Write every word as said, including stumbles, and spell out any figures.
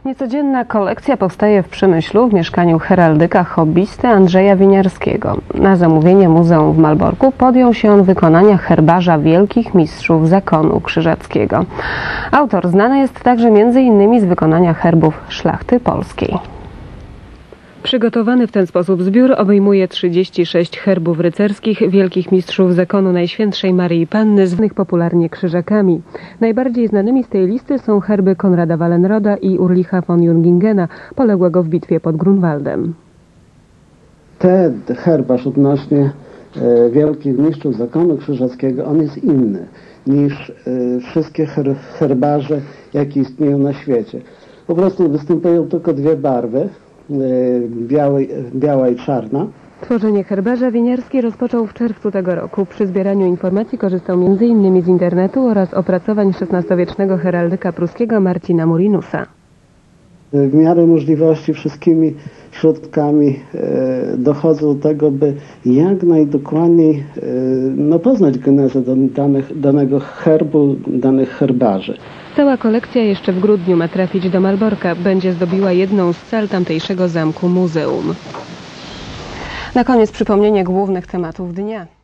Niecodzienna kolekcja powstaje w Przemyślu w mieszkaniu heraldyka hobbysty Andrzeja Winiarskiego. Na zamówienie muzeum w Malborku podjął się on wykonania herbarza wielkich mistrzów zakonu krzyżackiego. Autor znany jest także między innymi z wykonania herbów szlachty polskiej. Przygotowany w ten sposób zbiór obejmuje trzydzieści sześć herbów rycerskich wielkich mistrzów zakonu Najświętszej Maryi Panny, zwanych popularnie krzyżakami. Najbardziej znanymi z tej listy są herby Konrada Wallenroda i Ulricha von Jungingena, poległego w bitwie pod Grunwaldem. Ten herbarz odnośnie e, wielkich mistrzów zakonu krzyżackiego, on jest inny niż e, wszystkie her, herbarze, jakie istnieją na świecie. Po prostu występują tylko dwie barwy. Białej, biała i czarna. Tworzenie herbarza Winiarski rozpoczął w czerwcu tego roku. Przy zbieraniu informacji korzystał między innymi z internetu oraz opracowań szesnastowiecznego heraldyka pruskiego Marcina Murinusa. W miarę możliwości wszystkimi środkami e, dochodzą do tego, by jak najdokładniej e, no, poznać genezę danych, danego herbu, danych herbarzy. Cała kolekcja jeszcze w grudniu ma trafić do Malborka. Będzie zdobiła jedną z sal tamtejszego zamku muzeum. Na koniec przypomnienie głównych tematów dnia.